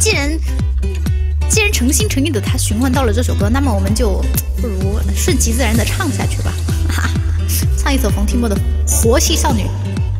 既然诚心诚意的他询问到了这首歌，那么我们就不如顺其自然的唱下去吧。哈哈，唱一首冯提莫的《活系少女》。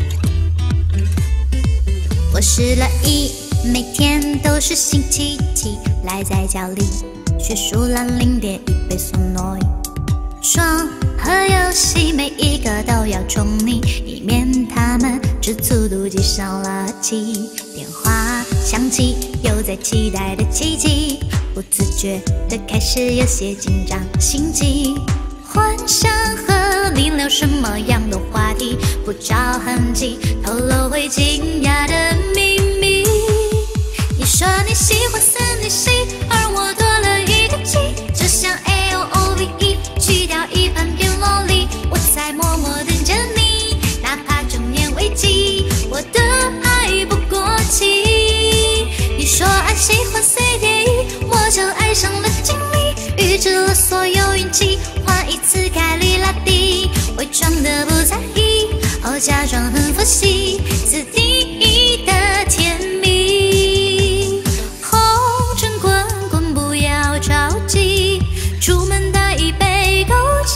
我是乐意，每天都是星期七，赖在家里学数懒0.1倍速 noise。双和游戏每一个都要宠你，以免他们吃醋妒忌上了气。电话响起，又在期待的奇迹，不自觉的开始有些紧张心悸。幻想和你聊什么样的话题，不着痕迹透露会惊讶的秘密。你说你喜欢3D C，而我多了一个 G， 就像 AOOVE 去掉一半变萝莉，我在默默等着你，哪怕中年危机，我的爱不过期。你说爱喜欢 CDE， 我就爱上了经历，预知了所有运气，换一次概率拉低，伪装的不在意，后假装很佛系，此第一的甜蜜。红尘滚滚不要着急，出门带一杯枸杞，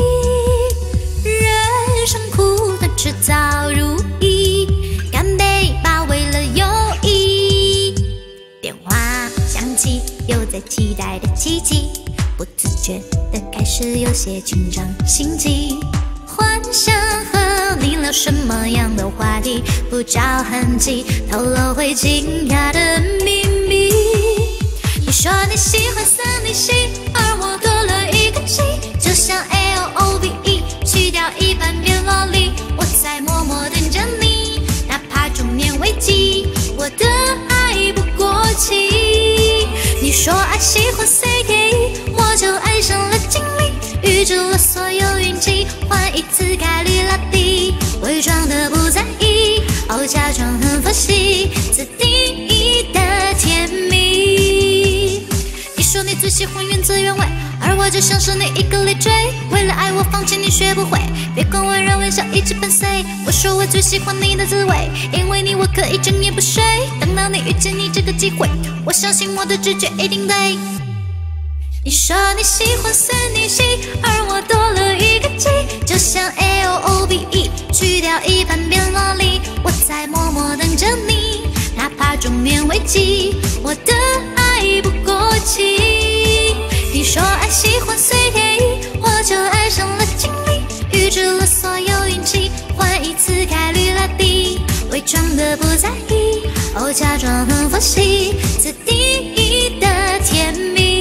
人生苦短迟早如意，干杯吧为了友谊。电话响起，又在期待的奇迹，不自觉的开始有些紧张心悸。幻想和你聊什么样的话题，不着痕迹透露会惊讶的秘密。你说你喜欢3D C， 而我多了一个 G， 就像 AOOVE 去掉一半变萝莉，我在默默等着你，哪怕中年危机，我的爱不过期。你说爱喜欢 CDE， 我就爱上了经历，预知了所有运气，换一次概率拉低，伪装的不在意，后假装很佛系，此第一的甜蜜。你说你最喜欢原汁原味，而我就像是你一个累赘，为了爱我放弃你学不会，别管我让微笑一直伴随。我说我最喜欢你的滋味，因为你我可以整夜不睡，等到你遇见你这个机会，我相信我的直觉一定对。你说你喜欢3D C， 而我多了一个 G， 就像 AOOVE 去掉一半变萝莉，我在默默等着你，哪怕中年危机，我的爱不过期。你说爱喜欢 CDE， 我就爱上了经历，预知了所有运气，换一次概率拉低，伪装的不在意，后假装很佛系，此第一的甜蜜。